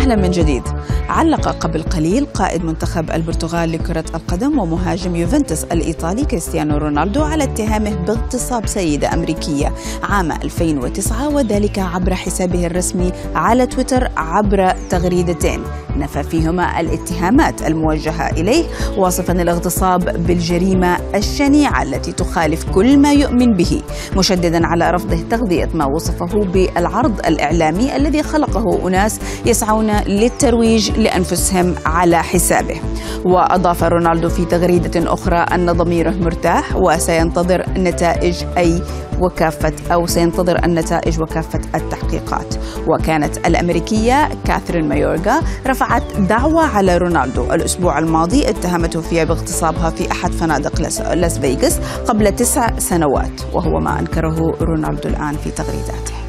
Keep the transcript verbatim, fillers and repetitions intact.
أهلا من جديد. علق قبل قليل قائد منتخب البرتغال لكرة القدم ومهاجم يوفنتوس الإيطالي كريستيانو رونالدو على اتهامه باغتصاب سيدة أمريكية عام ألفين وتسعة، وذلك عبر حسابه الرسمي على تويتر عبر تغريدتين نفى فيهما الاتهامات الموجهة إليه، واصفا الاغتصاب بالجريمة الشنيعة التي تخالف كل ما يؤمن به، مشددا على رفضه تغذية ما وصفه بالعرض الإعلامي الذي خلقه أناس يسعون للترويج لأنفسهم على حسابه. وأضاف رونالدو في تغريدة أخرى أن ضميره مرتاح وسينتظر نتائج أي وكافة أو سينتظر النتائج وكافة التحقيقات. وكانت الأمريكية كاثرين مايورغا رفعت دعوى على رونالدو الأسبوع الماضي اتهمته فيها باغتصابها في أحد فنادق لاس فيغاس قبل تسع سنوات، وهو ما أنكره رونالدو الآن في تغريداته.